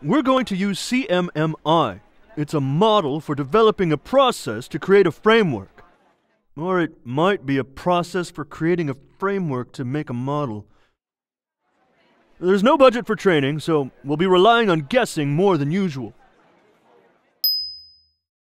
We're going to use CMMI. It's a model for developing a process to create a framework. Or it might be a process for creating a framework to make a model. There's no budget for training, so we'll be relying on guessing more than usual.